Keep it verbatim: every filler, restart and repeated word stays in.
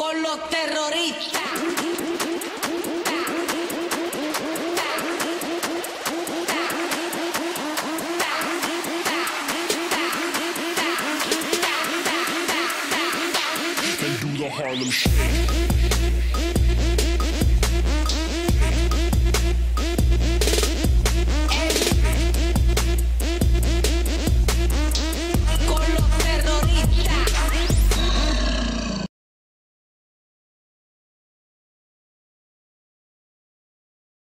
con los terroristas. And do the Harlem Shake.